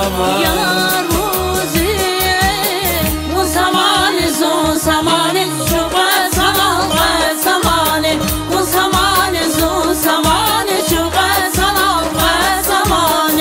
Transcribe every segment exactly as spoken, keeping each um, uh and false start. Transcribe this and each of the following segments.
یار روزی اون زمان زون زمان شوق زمان زمان اون زمان زون زمان شوق زمان زمان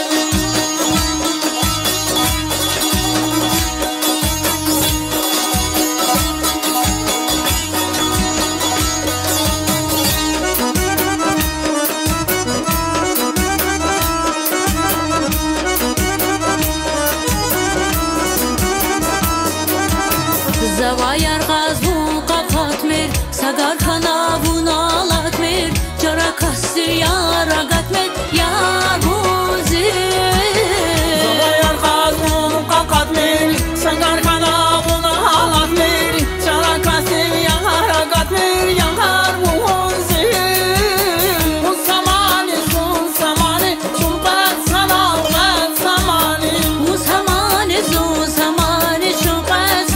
زوایر غزو قفاتمیر سدار کنابون آلاتمیر جرا کسی یارگاتمیر یار روزی زوایر غزو قفاتمیر سدار کنابون آلاتمیر جرا کسی یارگاتمیر یار روزی اون زمان زون زمان شوق زمان زمان اون زمان زون زمان شوق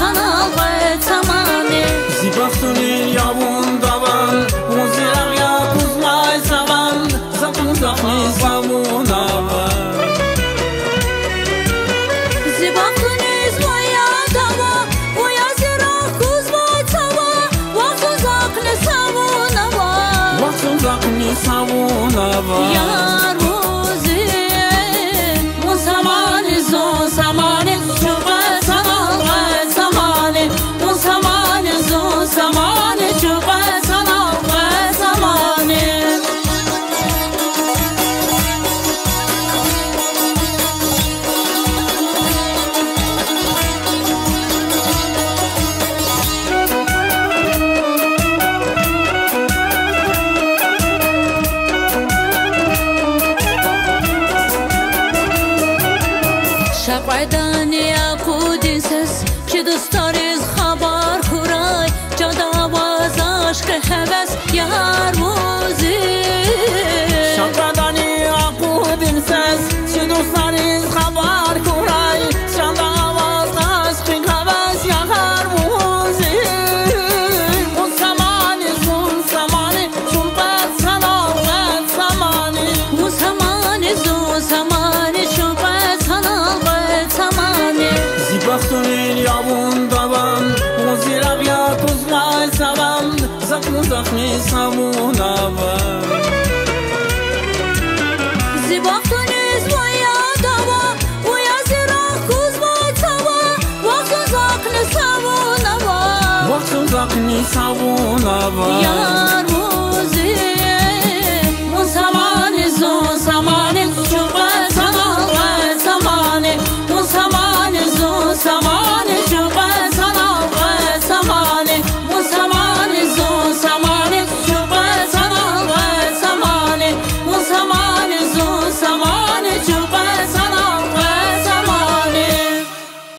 Zibaxtunin yavun davan Muziraq ya kuzmay savan Zakuzaqni savunavan Zibaxtunin zmoya dava Uyaziraq kuzmay sava Vakuzaqni savunavan Vakuzaqni savunavan Yar ruzi O zamani zon zamani Şuqa sanalqa zamani O zamani zon zamani Şuqa sanalqa zamani شقایدن یکودین سس چه دوست داریز خبر کورای جا دواز عشق هوس یار موزی شقایدن یکودین سس چه دوست داریز خبر کورای جا دواز عشق هوس یار موزی اون زمان زون زمان چون بد سناوت زمانی اون زمان زون زمان چون بد سناوت زمانی Zibaxtunin yavun davan Muziraq ya kuzmay savan Zakuzaqni savunavan Zibaxtunin zmoya dava Uyaziraq kuzmay sava Vakuzaqni savunavan Vakuzaqni savunavan Yar